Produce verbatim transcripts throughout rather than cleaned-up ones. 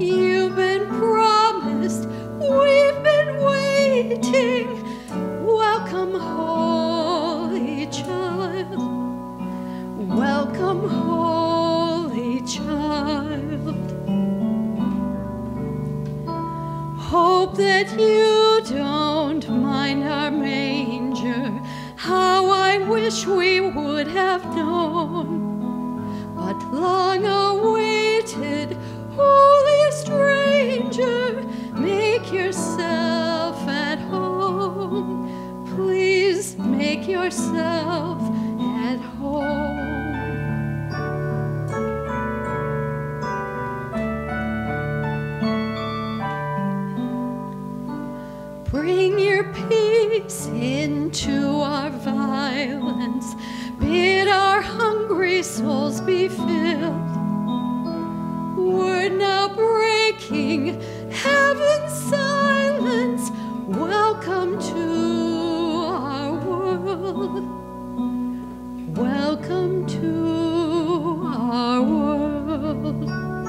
You've been promised, we've been waiting. Welcome, Holy Child. Welcome, Holy Child. Hope that you don't mind our manger. How I wish we would have known. But long awaited, holy stranger, make yourself at home. Please make yourself at home. Bring your peace into our violence. Bid our hungry souls be filled. Word now breaking heaven's silence. Welcome to our world. Welcome to our world.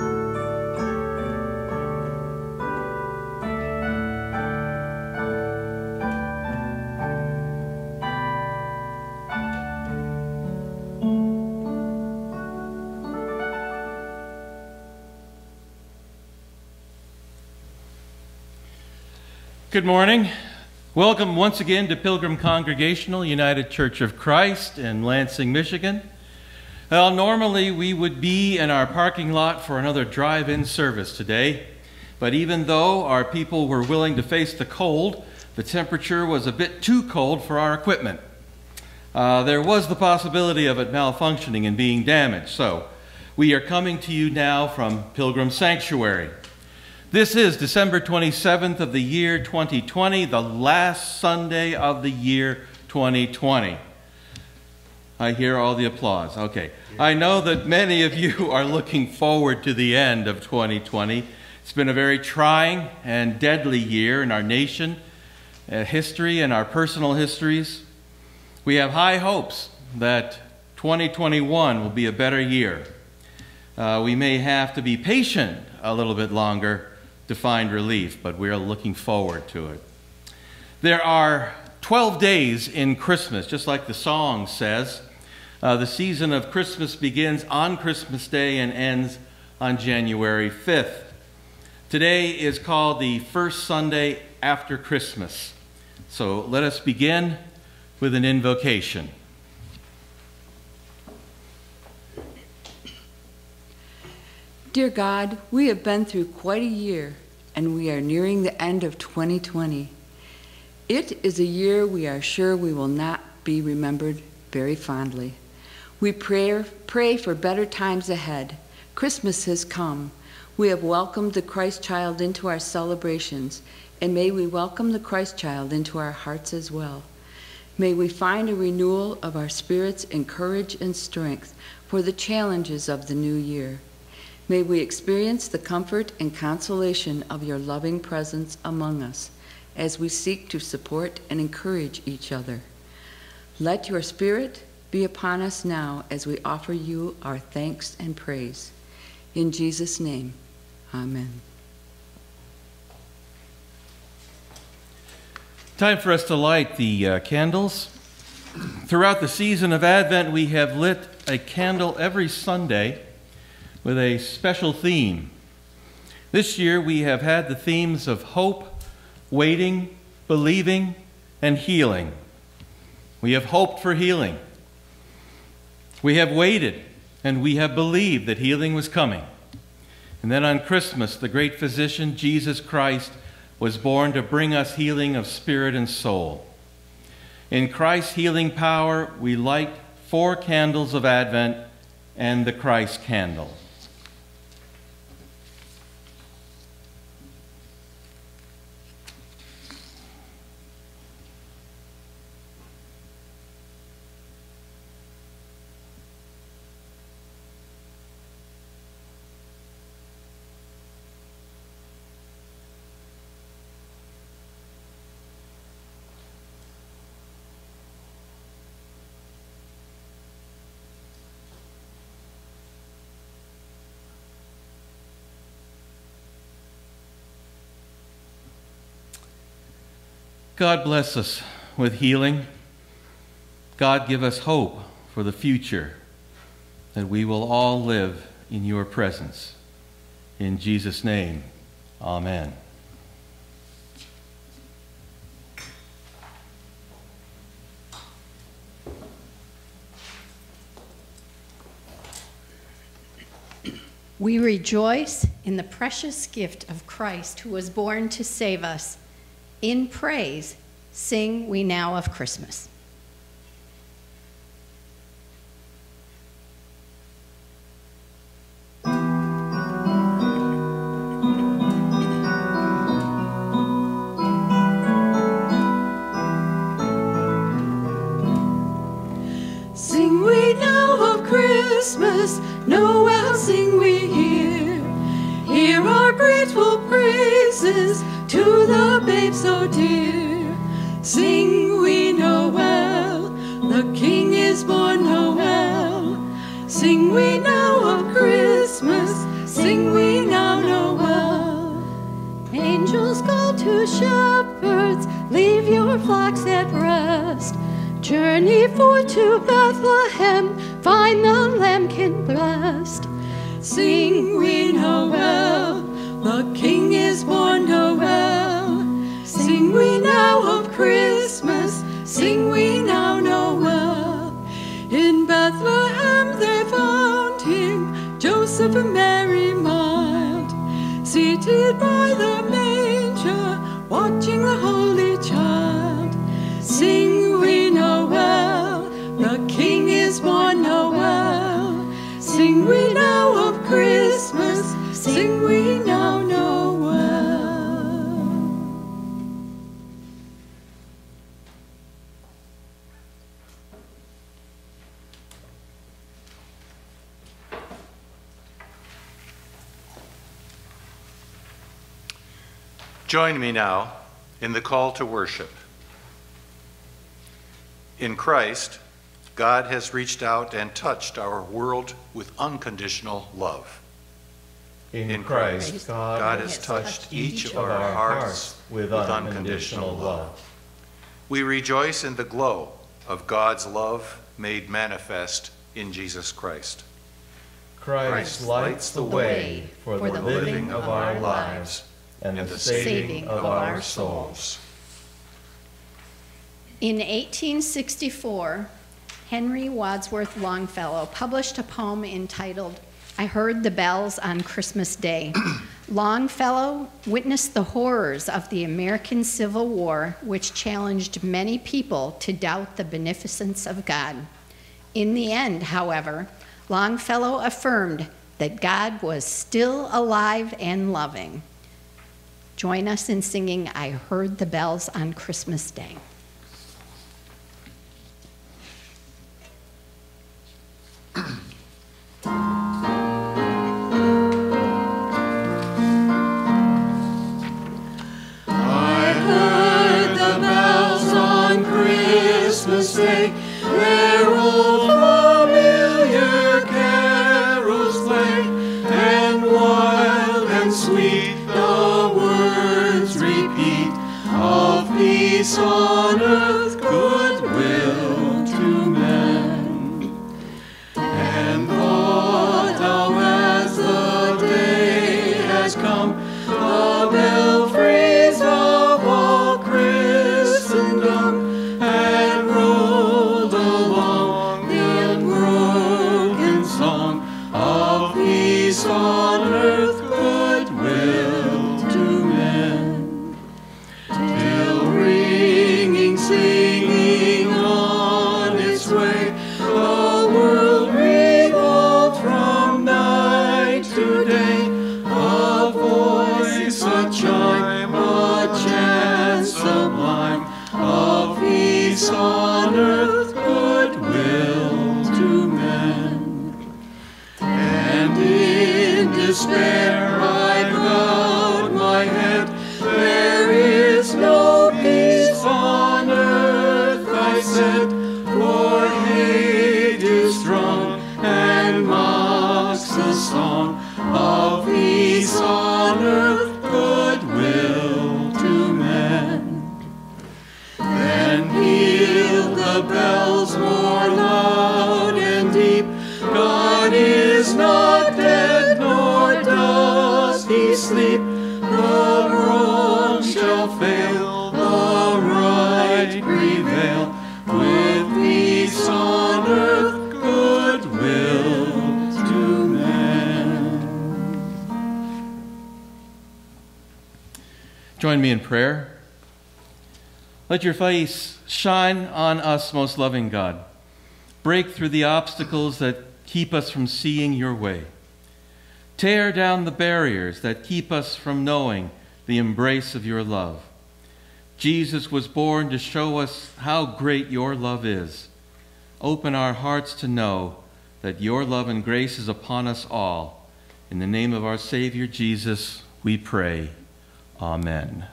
Good morning. Welcome once again to Pilgrim Congregational United Church of Christ in Lansing, Michigan. Well, normally we would be in our parking lot for another drive-in service today, but even though our people were willing to face the cold, the temperature was a bit too cold for our equipment. Uh, there was the possibility of it malfunctioning and being damaged, so we are coming to you now from Pilgrim Sanctuary. This is December twenty-seventh of the year twenty twenty, the last Sunday of the year twenty twenty. I hear all the applause. Okay. I know that many of you are looking forward to the end of twenty twenty. It's been a very trying and deadly year in our nation, uh, history, and our personal histories. We have high hopes that twenty twenty-one will be a better year. Uh, we may have to be patient a little bit longer to find relief, but we're looking forward to it. There are twelve days in Christmas, just like the song says. Uh, the season of Christmas begins on Christmas Day and ends on January fifth. Today is called the first Sunday after Christmas. So let us begin with an invocation. Dear God, we have been through quite a year, and we are nearing the end of twenty twenty. It is a year we are sure we will not be remembered very fondly. We pray, pray for better times ahead. Christmas has come. We have welcomed the Christ child into our celebrations, and may we welcome the Christ child into our hearts as well. May we find a renewal of our spirits and courage and strength for the challenges of the new year. May we experience the comfort and consolation of your loving presence among us as we seek to support and encourage each other. Let your Spirit be upon us now as we offer you our thanks and praise. In Jesus' name, amen. Time for us to light the uh, candles. Throughout the season of Advent, we have lit a candle every Sunday with a special theme. This year we have had the themes of hope, waiting, believing, and healing. We have hoped for healing. We have waited, and we have believed that healing was coming. And then on Christmas, the great physician, Jesus Christ, was born to bring us healing of spirit and soul. In Christ's healing power, we light four candles of Advent and the Christ candle. God bless us with healing. God give us hope for the future, that we will all live in your presence. In Jesus' name, amen. We rejoice in the precious gift of Christ who was born to save us. In praise, sing we now of Christmas. Sing we now of Christmas, Noel sing we here. Hear our grateful praises to the babe so dear. Sing we Noel, the King is born Noel. Sing we now of Christmas, sing we now Noel. Angels call to shepherds, leave your flocks at rest. Journey forth to Bethlehem, find the lambkin blessed. Sing we Noel, the King is born Noel. Sing we now of Christmas, sing we now Noel. In Bethlehem they found him, Joseph and Mary mild, seated by the manger, watching the holy child. Sing we Noel, the King is born Noel. Sing we now of Christmas, sing we now Noel. Join me now in the call to worship. In Christ, God has reached out and touched our world with unconditional love. In, In Christ, Christ, God, God has touched each of our hearts with unconditional love. We rejoice in the glow of God's love made manifest in Jesus Christ. Christ lights the way for the living of our lives and the saving of our souls. In eighteen sixty-four, Henry Wadsworth Longfellow published a poem entitled, I Heard the Bells on Christmas Day. Longfellow witnessed the horrors of the American Civil War, which challenged many people to doubt the beneficence of God. In the end, however, Longfellow affirmed that God was still alive and loving. Join us in singing, I Heard the Bells on Christmas Day. Day, where old familiar carols play, and wild and sweet the words repeat of peace on earth, goodwill to men. And thought how as the day has come, the belfries of all Christendom on earth, goodwill to men, till ringing, singing on its way, the world revolved from night to day, a voice, a child. shall fail, the right prevail, with peace on earth, goodwill to men. Join me in prayer. Let your face shine on us, most loving God. Break through the obstacles that keep us from seeing your way. Tear down the barriers that keep us from knowing the embrace of your love. Jesus was born to show us how great your love is. Open our hearts to know that your love and grace is upon us all. In the name of our Savior Jesus, we pray. Amen.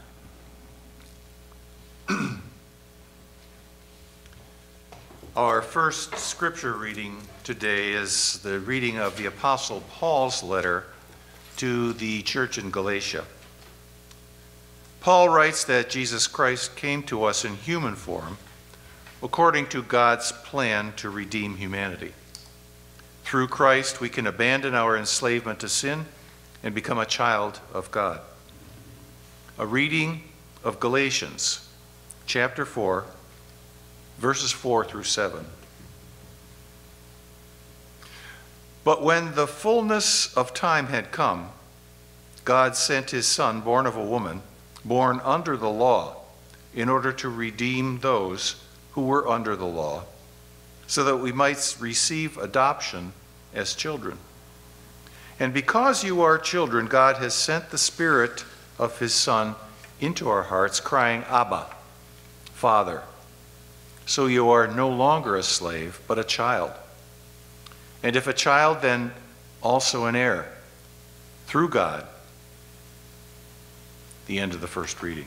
Our first scripture reading today is the reading of the Apostle Paul's letter to the church in Galatia. Paul writes that Jesus Christ came to us in human form according to God's plan to redeem humanity. Through Christ, we can abandon our enslavement to sin and become a child of God. A reading of Galatians chapter four, verses four through seven. But when the fullness of time had come, God sent his Son, born of a woman, born under the law, in order to redeem those who were under the law, so that we might receive adoption as children. And because you are children, God has sent the Spirit of his Son into our hearts, crying, Abba, Father. So you are no longer a slave, but a child. And if a child, then also an heir, through God. The end of the first reading.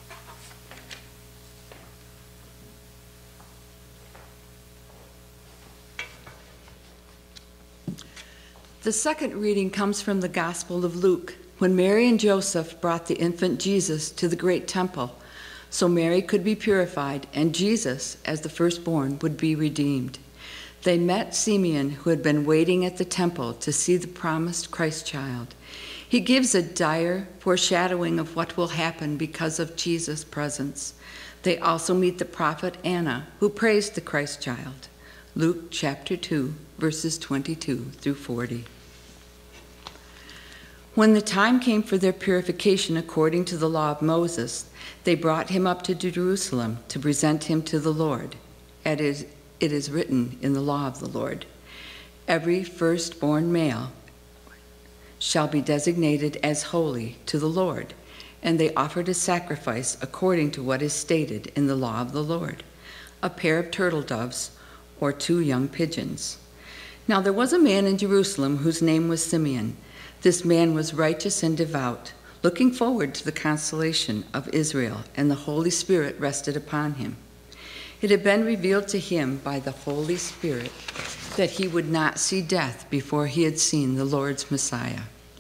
The second reading comes from the Gospel of Luke, when Mary and Joseph brought the infant Jesus to the great temple, so Mary could be purified, and Jesus, as the firstborn, would be redeemed. They met Simeon, who had been waiting at the temple to see the promised Christ child. He gives a dire foreshadowing of what will happen because of Jesus' presence. They also meet the prophet Anna, who praised the Christ child. Luke chapter two, verses twenty-two through forty. When the time came for their purification according to the law of Moses, they brought him up to Jerusalem to present him to the Lord. It is, it is written in the law of the Lord, every firstborn male shall be designated as holy to the Lord, and they offered a sacrifice according to what is stated in the law of the Lord, a pair of turtle doves or two young pigeons. Now there was a man in Jerusalem whose name was Simeon. This man was righteous and devout, looking forward to the consolation of Israel, and the Holy Spirit rested upon him. It had been revealed to him by the Holy Spirit that he would not see death before he had seen the Lord's Messiah.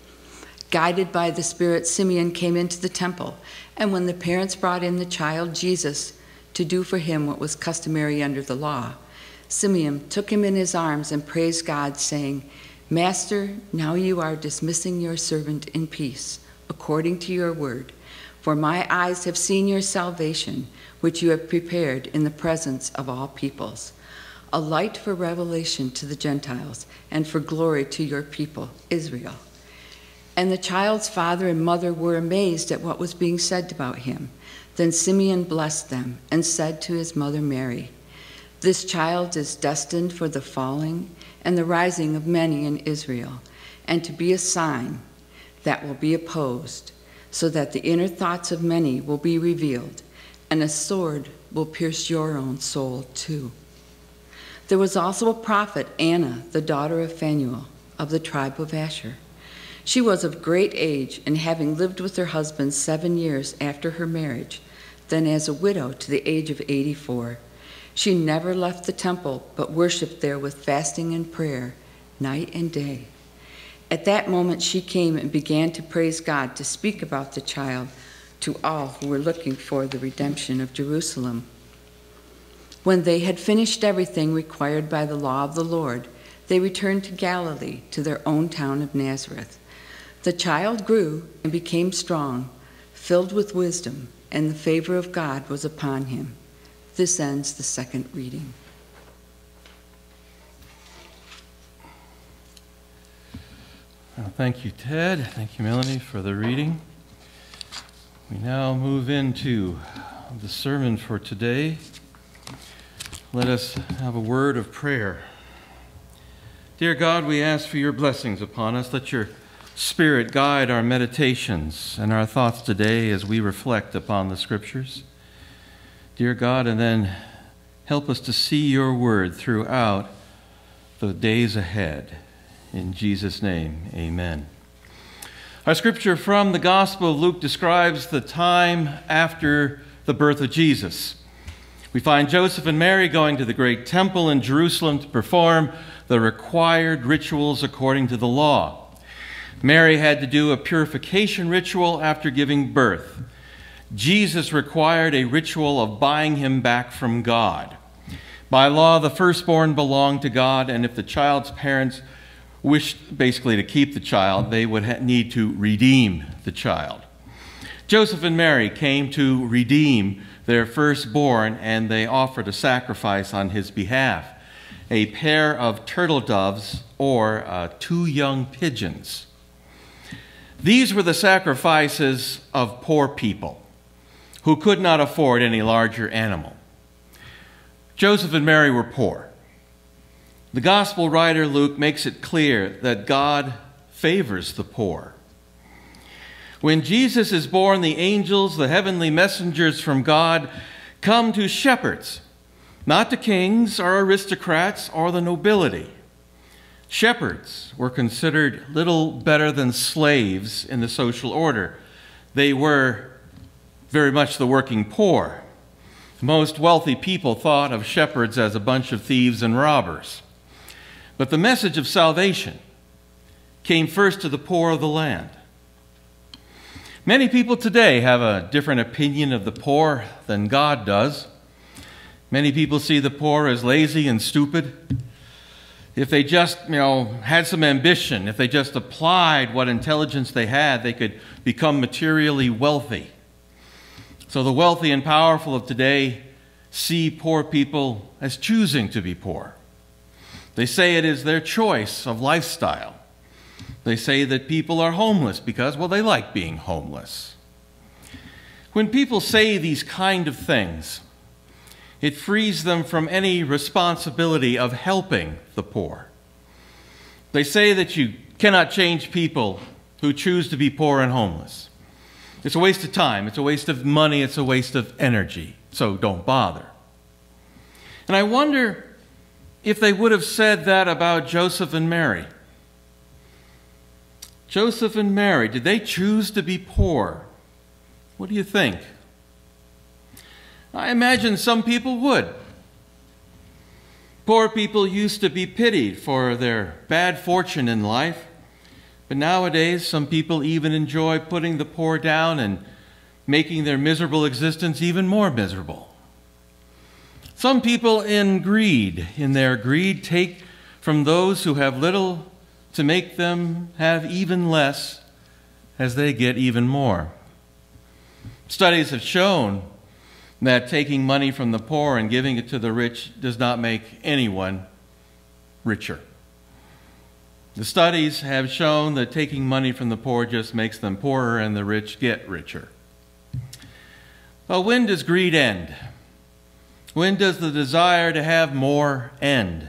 Guided by the Spirit, Simeon came into the temple, and when the parents brought in the child Jesus to do for him what was customary under the law, Simeon took him in his arms and praised God, saying, Master, now you are dismissing your servant in peace, according to your word. For my eyes have seen your salvation, which you have prepared in the presence of all peoples, a light for revelation to the Gentiles and for glory to your people, Israel. And the child's father and mother were amazed at what was being said about him. Then Simeon blessed them and said to his mother Mary, This child is destined for the falling and the rising of many in Israel, and to be a sign that will be opposed, so that the inner thoughts of many will be revealed, and a sword will pierce your own soul too. There was also a prophet, Anna, the daughter of Phanuel, of the tribe of Asher. She was of great age, and having lived with her husband seven years after her marriage, then as a widow to the age of eighty-four, she never left the temple, but worshiped there with fasting and prayer, night and day. At that moment she came and began to praise God, to speak about the child to all who were looking for the redemption of Jerusalem. When they had finished everything required by the law of the Lord, they returned to Galilee, to their own town of Nazareth. The child grew and became strong, filled with wisdom, and the favor of God was upon him. This ends the second reading. Well, thank you, Ted. Thank you, Melanie, for the reading. We now move into the sermon for today. Let us have a word of prayer. Dear God, we ask for your blessings upon us. Let your Spirit guide our meditations and our thoughts today as we reflect upon the Scriptures. Dear God, and then help us to see your word throughout the days ahead. In Jesus' name, amen. Our scripture from the Gospel of Luke describes the time after the birth of Jesus. We find Joseph and Mary going to the great temple in Jerusalem to perform the required rituals according to the law. Mary had to do a purification ritual after giving birth. Jesus required a ritual of buying him back from God. By law, the firstborn belonged to God, and if the child's parents wished basically to keep the child, they would ha- need to redeem the child. Joseph and Mary came to redeem their firstborn, and they offered a sacrifice on his behalf, a pair of turtle doves or uh, two young pigeons. These were the sacrifices of poor people who could not afford any larger animal. Joseph and Mary were poor. The gospel writer Luke makes it clear that God favors the poor. When Jesus is born, the angels, the heavenly messengers from God, come to shepherds, not to kings or aristocrats or the nobility. Shepherds were considered little better than slaves in the social order. They were very much the working poor. Most wealthy people thought of shepherds as a bunch of thieves and robbers. But the message of salvation came first to the poor of the land. Many people today have a different opinion of the poor than God does. Many people see the poor as lazy and stupid. If they just, you know, had some ambition, if they just applied what intelligence they had, they could become materially wealthy. So the wealthy and powerful of today see poor people as choosing to be poor. They say it is their choice of lifestyle. They say that people are homeless because, well, they like being homeless. When people say these kind of things, it frees them from any responsibility of helping the poor. They say that you cannot change people who choose to be poor and homeless. It's a waste of time, it's a waste of money, it's a waste of energy, so don't bother. And I wonder if they would have said that about Joseph and Mary. Joseph and Mary, did they choose to be poor? What do you think? I imagine some people would. Poor people used to be pitied for their bad fortune in life, but nowadays some people even enjoy putting the poor down and making their miserable existence even more miserable. Some people in greed, in their greed, take from those who have little to make them have even less as they get even more. Studies have shown that taking money from the poor and giving it to the rich does not make anyone richer. The studies have shown that taking money from the poor just makes them poorer and the rich get richer. Well, when does greed end? When does the desire to have more end?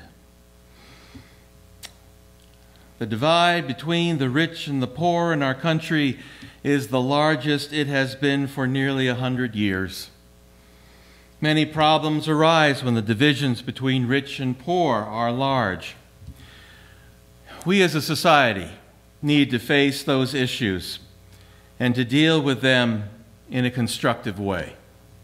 The divide between the rich and the poor in our country is the largest it has been for nearly a hundred years. Many problems arise when the divisions between rich and poor are large. We as a society need to face those issues and to deal with them in a constructive way.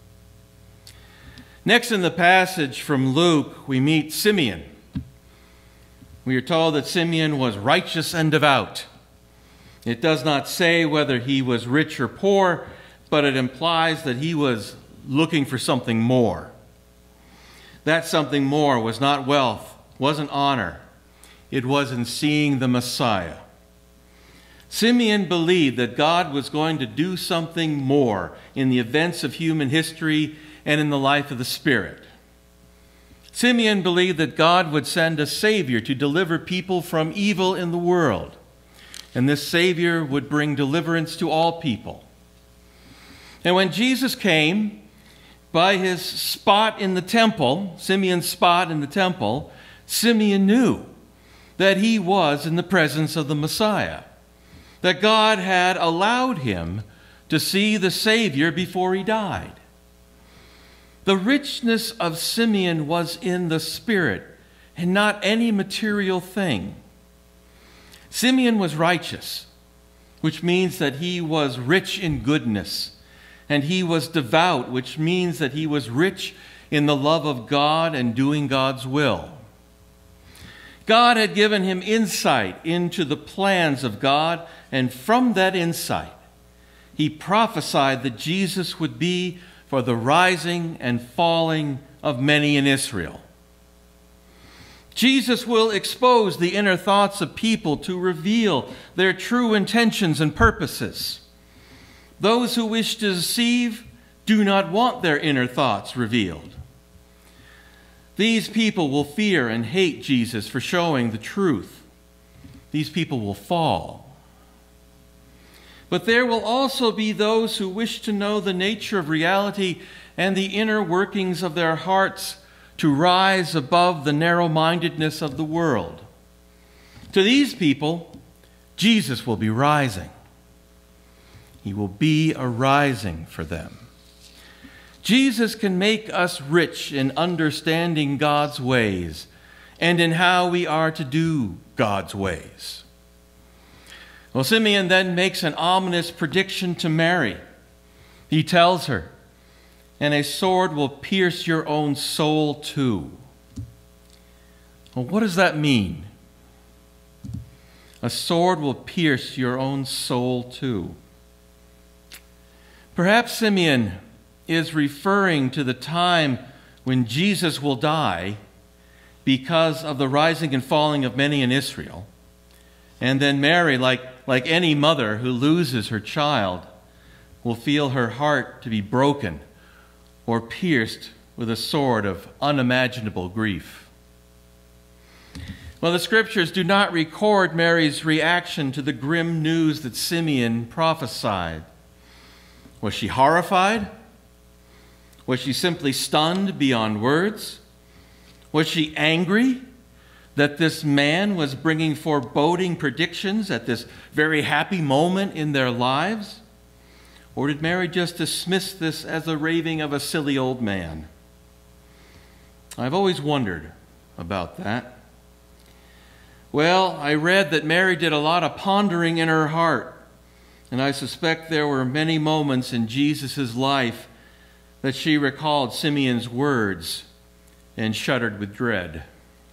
Next in the passage from Luke, we meet Simeon. We are told that Simeon was righteous and devout. It does not say whether he was rich or poor, but it implies that he was looking for something more. That something more was not wealth, wasn't honor. It was in seeing the Messiah. Simeon believed that God was going to do something more in the events of human history and in the life of the Spirit. Simeon believed that God would send a Savior to deliver people from evil in the world, and this Savior would bring deliverance to all people. And when Jesus came, by his spot in the temple, Simeon's spot in the temple, Simeon knew that he was in the presence of the Messiah, that God had allowed him to see the Savior before he died. The richness of Simeon was in the Spirit and not any material thing. Simeon was righteous, which means that he was rich in goodness, and he was devout, which means that he was rich in the love of God and doing God's will. God had given him insight into the plans of God, and from that insight, he prophesied that Jesus would be for the rising and falling of many in Israel. Jesus will expose the inner thoughts of people to reveal their true intentions and purposes. Those who wish to deceive do not want their inner thoughts revealed. These people will fear and hate Jesus for showing the truth. These people will fall. But there will also be those who wish to know the nature of reality and the inner workings of their hearts to rise above the narrow-mindedness of the world. To these people, Jesus will be rising. He will be a rising for them. Jesus can make us rich in understanding God's ways and in how we are to do God's ways. Well, Simeon then makes an ominous prediction to Mary. He tells her, "And a sword will pierce your own soul too." Well, what does that mean? A sword will pierce your own soul too. Perhaps Simeon is referring to the time when Jesus will die because of the rising and falling of many in Israel. And then Mary, like, like any mother who loses her child, will feel her heart to be broken or pierced with a sword of unimaginable grief. Well, the scriptures do not record Mary's reaction to the grim news that Simeon prophesied. Was she horrified? Was she simply stunned beyond words? Was she angry that this man was bringing foreboding predictions at this very happy moment in their lives? Or did Mary just dismiss this as the raving of a silly old man? I've always wondered about that. Well, I read that Mary did a lot of pondering in her heart, and I suspect there were many moments in Jesus' life that she recalled Simeon's words and shuddered with dread.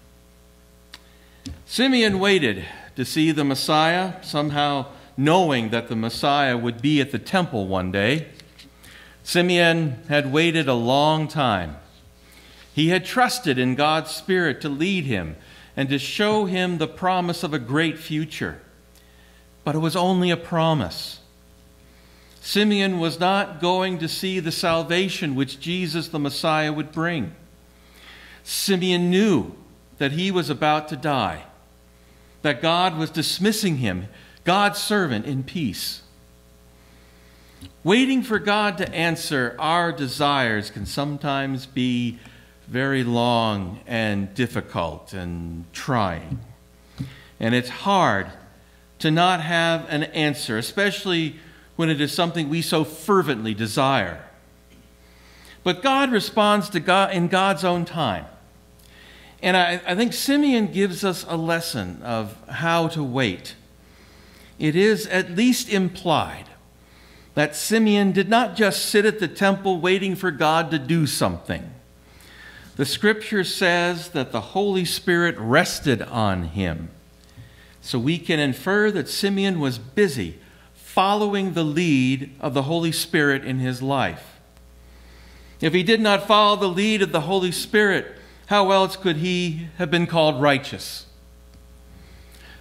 Simeon waited to see the Messiah, somehow knowing that the Messiah would be at the temple one day. Simeon had waited a long time. He had trusted in God's Spirit to lead him and to show him the promise of a great future. But it was only a promise. Simeon was not going to see the salvation which Jesus the Messiah would bring. Simeon knew that he was about to die, that God was dismissing him, God's servant, in peace. Waiting for God to answer our desires can sometimes be very long and difficult and trying. And it's hard to not have an answer, especially when it is something we so fervently desire. But God responds to God in God's own time. And I, I think Simeon gives us a lesson of how to wait. It is at least implied that Simeon did not just sit at the temple waiting for God to do something. The scripture says that the Holy Spirit rested on him. So we can infer that Simeon was busy following the lead of the Holy Spirit in his life. If he did not follow the lead of the Holy Spirit, how else could he have been called righteous?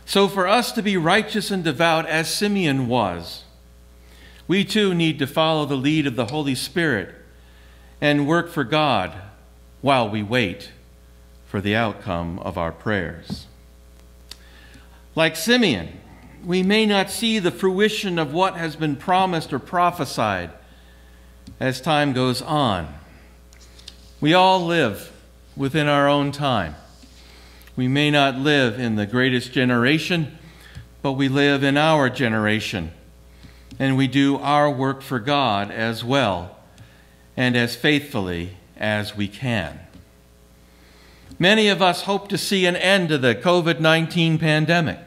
So for us to be righteous and devout as Simeon was, we too need to follow the lead of the Holy Spirit and work for God while we wait for the outcome of our prayers. Like Simeon, we may not see the fruition of what has been promised or prophesied as time goes on. We all live within our own time. We may not live in the greatest generation, but we live in our generation, and we do our work for God as well and as faithfully as we can. Many of us hope to see an end to the COVID nineteen pandemic.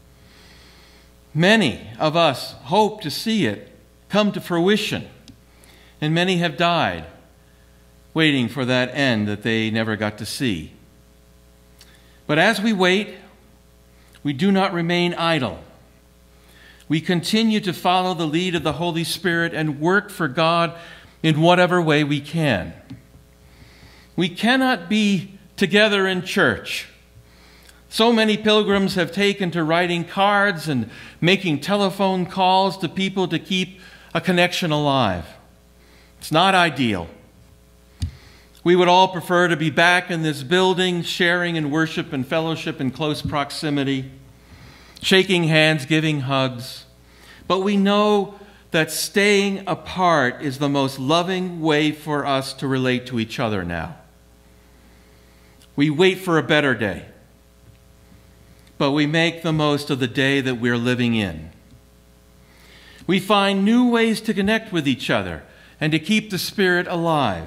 Many of us hope to see it come to fruition, and many have died waiting for that end that they never got to see. But as we wait, we do not remain idle. We continue to follow the lead of the Holy Spirit and work for God in whatever way we can. We cannot be together in church. So many pilgrims have taken to writing cards and making telephone calls to people to keep a connection alive. It's not ideal. We would all prefer to be back in this building, sharing in worship and fellowship in close proximity, shaking hands, giving hugs. But we know that staying apart is the most loving way for us to relate to each other now. We wait for a better day, but we make the most of the day that we're living in. We find new ways to connect with each other and to keep the Spirit alive.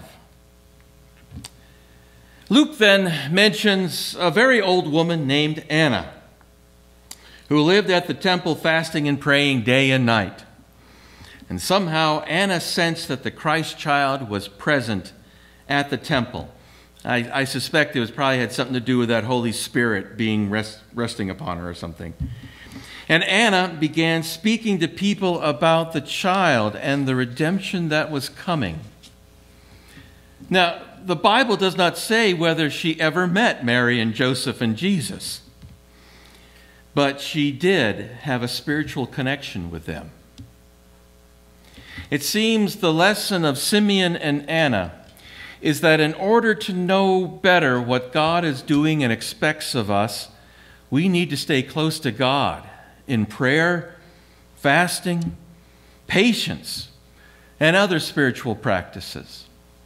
Luke then mentions a very old woman named Anna, who lived at the temple fasting and praying day and night. And somehow Anna sensed that the Christ child was present at the temple. I, I suspect it was probably had something to do with that Holy Spirit being rest, resting upon her or something. And Anna began speaking to people about the child and the redemption that was coming. Now, the Bible does not say whether she ever met Mary and Joseph and Jesus, but she did have a spiritual connection with them. It seems the lesson of Simeon and Anna is that in order to know better what God is doing and expects of us, we need to stay close to God in prayer, fasting, patience, and other spiritual practices.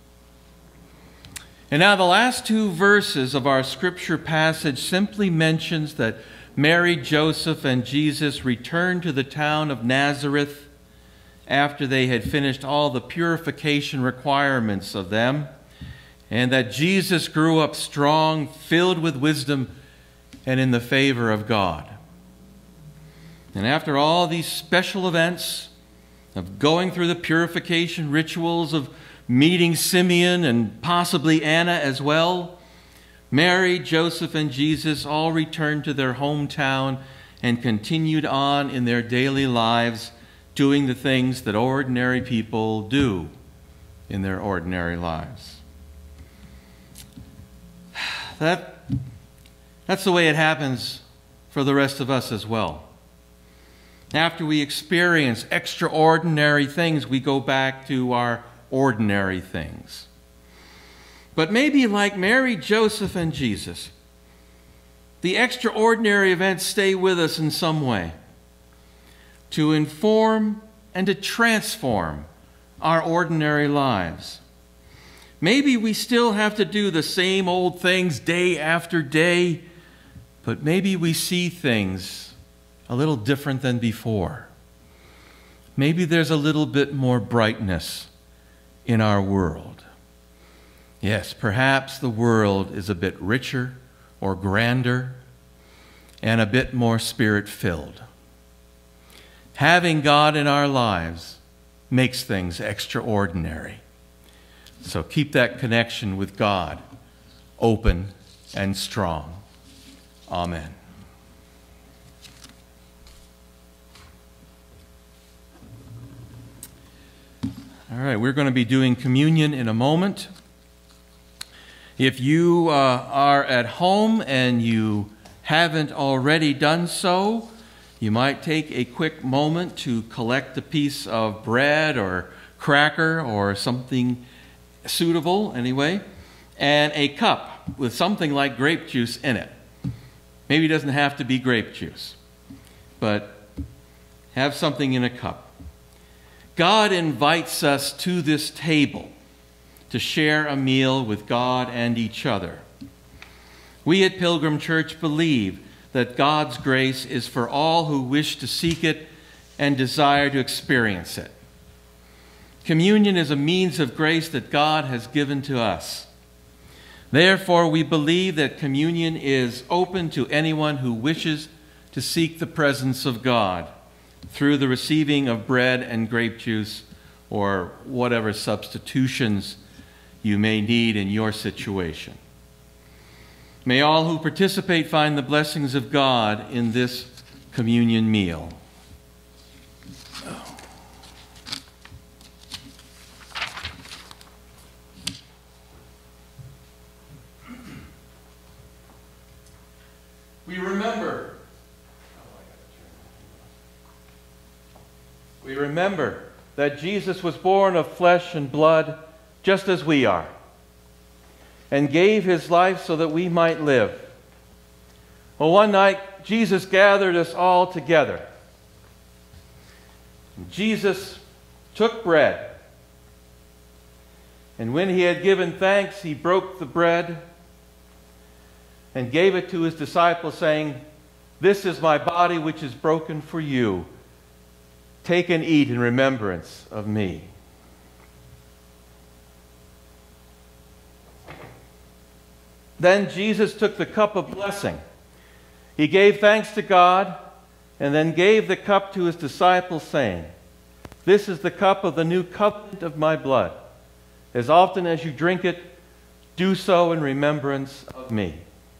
And now the last two verses of our scripture passage simply mentions that Mary, Joseph, and Jesus returned to the town of Nazareth after they had finished all the purification requirements of them, and that Jesus grew up strong, filled with wisdom, and in the favor of God. And after all these special events of going through the purification rituals, of meeting Simeon and possibly Anna as well, Mary, Joseph, and Jesus all returned to their hometown and continued on in their daily lives, doing the things that ordinary people do in their ordinary lives. That, that's the way it happens for the rest of us as well. After we experience extraordinary things, we go back to our ordinary things. But maybe like Mary, Joseph, and Jesus, the extraordinary events stay with us in some way to inform and to transform our ordinary lives. Maybe we still have to do the same old things day after day, but maybe we see things a little different than before. Maybe there's a little bit more brightness in our world. Yes, perhaps the world is a bit richer or grander and a bit more spirit-filled. Having God in our lives makes things extraordinary. So keep that connection with God open and strong. Amen. All right, we're going to be doing communion in a moment. If you uh, are at home and you haven't already done so, you might take a quick moment to collect a piece of bread or cracker or something suitable anyway, and a cup with something like grape juice in it. Maybe it doesn't have to be grape juice, but have something in a cup. God invites us to this table to share a meal with God and each other. We at Pilgrim Church believe that God's grace is for all who wish to seek it and desire to experience it. Communion is a means of grace that God has given to us. Therefore, we believe that communion is open to anyone who wishes to seek the presence of God through the receiving of bread and grape juice or whatever substitutions you may need in your situation. May all who participate find the blessings of God in this communion meal. We remember, we remember that Jesus was born of flesh and blood just as we are, and gave his life so that we might live. Well, one night, Jesus gathered us all together. Jesus took bread, and when he had given thanks, he broke the bread and gave it to his disciples, saying, "This is my body which is broken for you. Take and eat in remembrance of me." Then Jesus took the cup of blessing. He gave thanks to God and then gave the cup to his disciples, saying, "This is the cup of the new covenant of my blood. As often as you drink it, do so in remembrance of me."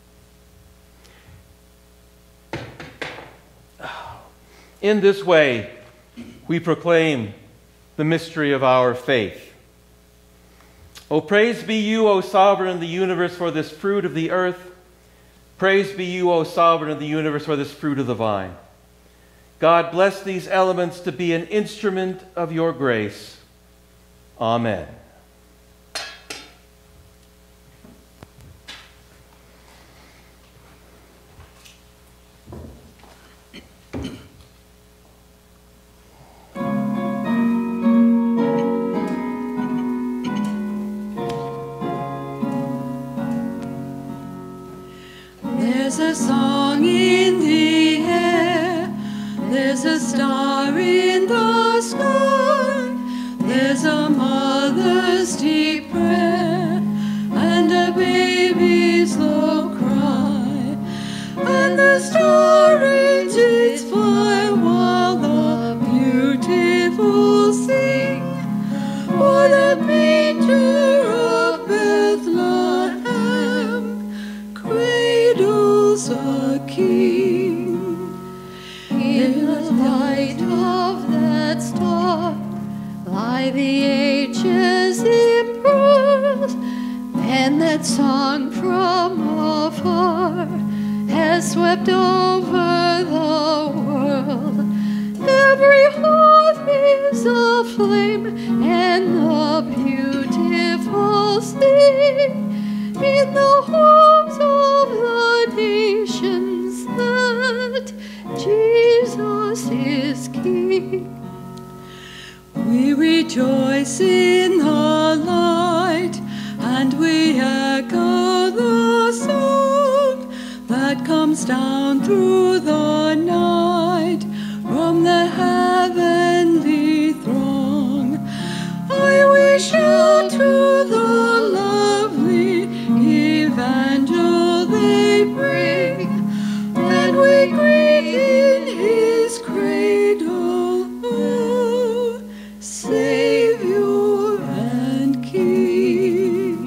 In this way, we proclaim the mystery of our faith. O praise be you, O sovereign of the universe, for this fruit of the earth. Praise be you, O sovereign of the universe, for this fruit of the vine. God bless these elements to be an instrument of your grace. Amen. There's a song in the air, there's a star in the sky, there's a mother's deep prayer, and a baby's low cry, and the star angels fly while the beautiful sing, o'er the manger of Bethlehem cradles a king. In the light of that star lie the ages impearled, and that song from afar has swept over the world. Every heart is aflame, and the beautiful sing in the homes of the nations that Jesus is King. We rejoice in the light, and we echo the song that comes down through the night from the heavenly throng. I wish out to the lovely evangel they bring, and we greet in his cradle, oh, Savior and King.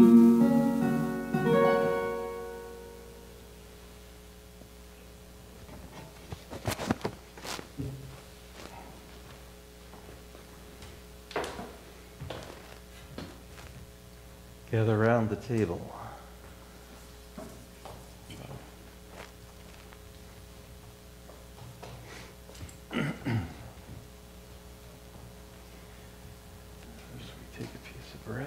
Gather around the table. bread.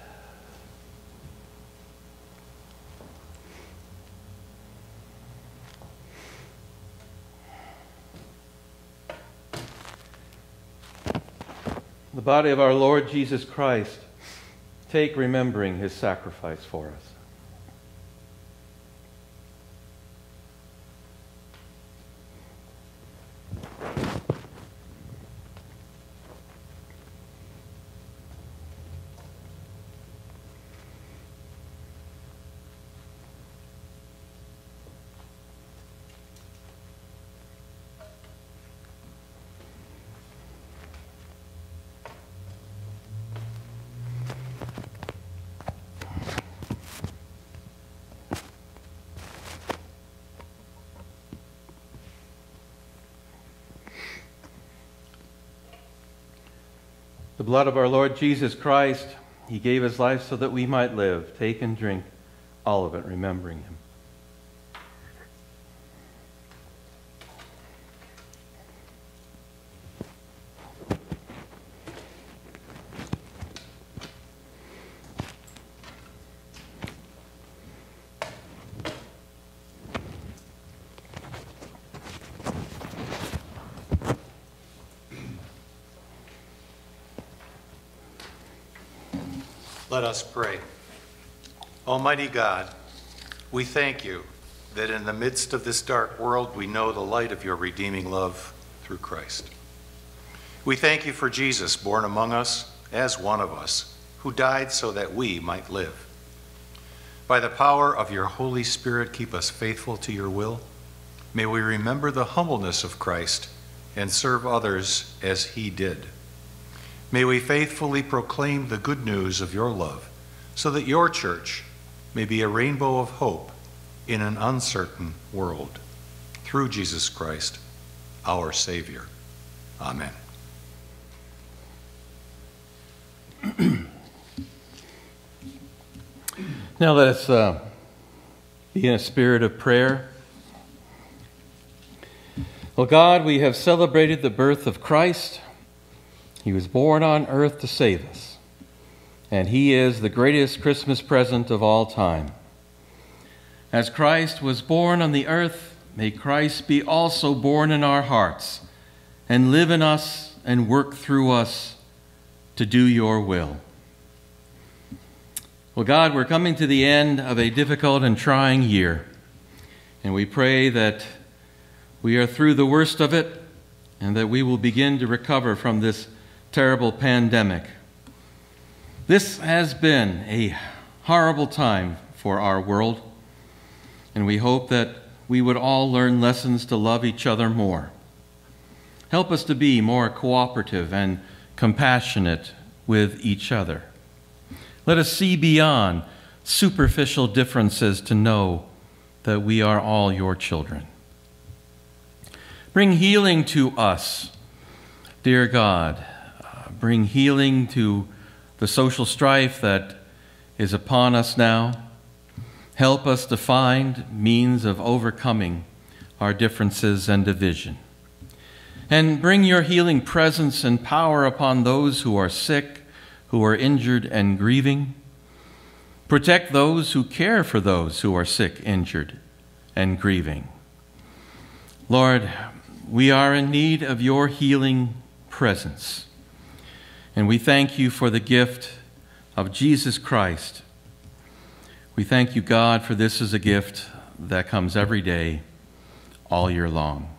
The body of our Lord Jesus Christ, take remembering his sacrifice for us. The blood of our Lord Jesus Christ, he gave his life so that we might live. Take and drink all of it, remembering him. Let us pray. Almighty God, we thank you that in the midst of this dark world we know the light of your redeeming love through Christ. We thank you for Jesus, born among us as one of us, who died so that we might live. By the power of your Holy Spirit, keep us faithful to your will. May we remember the humbleness of Christ and serve others as he did. May we faithfully proclaim the good news of your love, so that your church may be a rainbow of hope in an uncertain world. Through Jesus Christ, our Savior. Amen. Now let us uh, be in a spirit of prayer. Well, God, we have celebrated the birth of Christ. He was born on earth to save us, and he is the greatest Christmas present of all time. As Christ was born on the earth, may Christ be also born in our hearts and live in us and work through us to do your will. Well, God, we're coming to the end of a difficult and trying year, and we pray that we are through the worst of it and that we will begin to recover from this terrible pandemic. This has been a horrible time for our world, and we hope that we would all learn lessons to love each other more. Help us to be more cooperative and compassionate with each other. Let us see beyond superficial differences to know that we are all your children. Bring healing to us, dear God. Bring healing to the social strife that is upon us now. Help us to find means of overcoming our differences and division. And bring your healing presence and power upon those who are sick, who are injured and grieving. Protect those who care for those who are sick, injured, and grieving. Lord, we are in need of your healing presence. And we thank you for the gift of Jesus Christ. We thank you, God, for this is a gift that comes every day, all year long.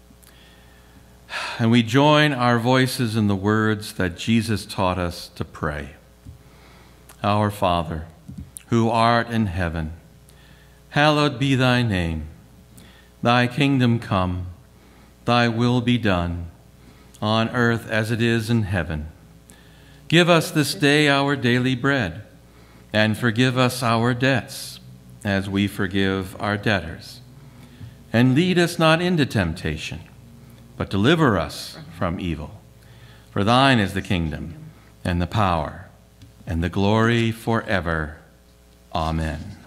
And we join our voices in the words that Jesus taught us to pray. Our Father, who art in heaven, hallowed be thy name. Thy kingdom come, thy will be done, on earth as it is in heaven. Give us this day our daily bread, and forgive us our debts, as we forgive our debtors. And lead us not into temptation, but deliver us from evil. For thine is the kingdom, and the power, and the glory forever. Amen.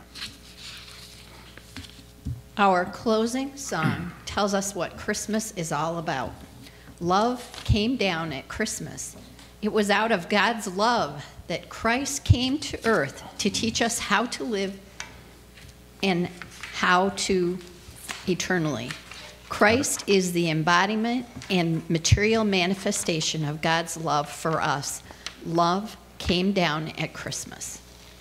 Our closing song tells us what Christmas is all about. Love came down at Christmas It was out of God's love that Christ came to earth to teach us how to live and how to eternally. Christ is the embodiment and material manifestation of God's love for us. Love came down at Christmas.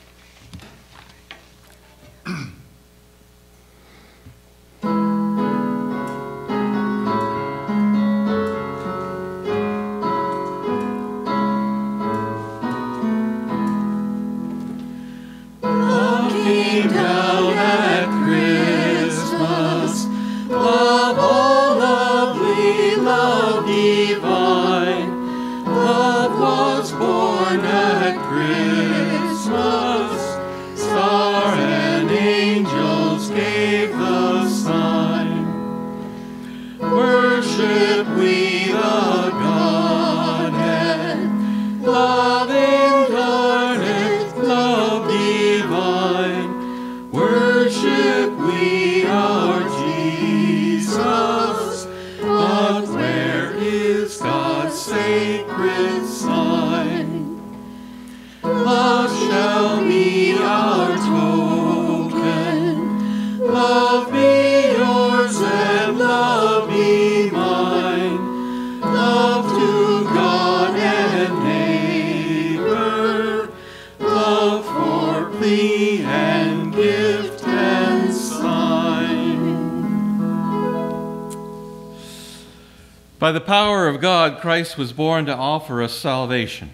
By the power of God, Christ was born to offer us salvation.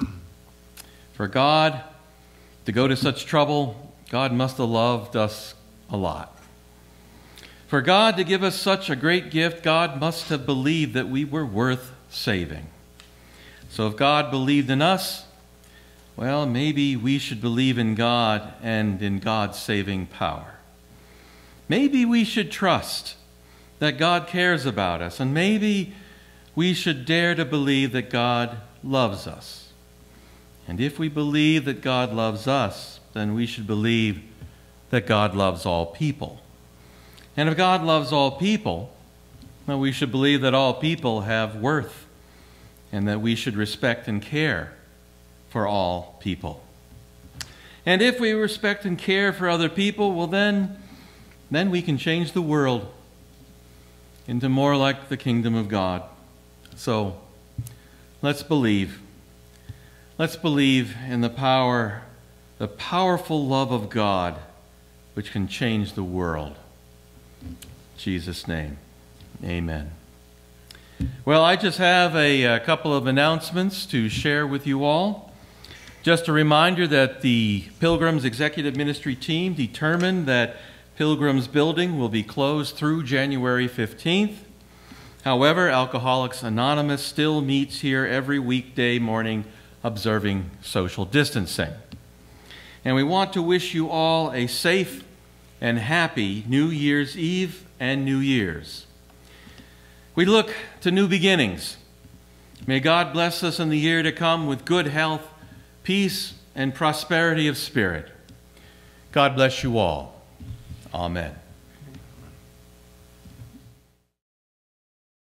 For God to go to such trouble, God must have loved us a lot. For God to give us such a great gift, God must have believed that we were worth saving. So if God believed in us, well, maybe we should believe in God and in God's saving power. Maybe we should trust that God cares about us, and maybe we should dare to believe that God loves us. And if we believe that God loves us, then we should believe that God loves all people. And if God loves all people, well, we should believe that all people have worth and that we should respect and care for all people. And if we respect and care for other people, well, then, then we can change the world into more like the kingdom of God. So let's believe. Let's believe in the power, the powerful love of God, which can change the world. In Jesus' name, amen. Well, I just have a, a couple of announcements to share with you all. Just a reminder that the Pilgrims Executive Ministry team determined that Pilgrims Building will be closed through January fifteenth. However, Alcoholics Anonymous still meets here every weekday morning observing social distancing. And we want to wish you all a safe and happy New Year's Eve and New Year's. We look to new beginnings. May God bless us in the year to come with good health, peace, and prosperity of spirit. God bless you all. Amen.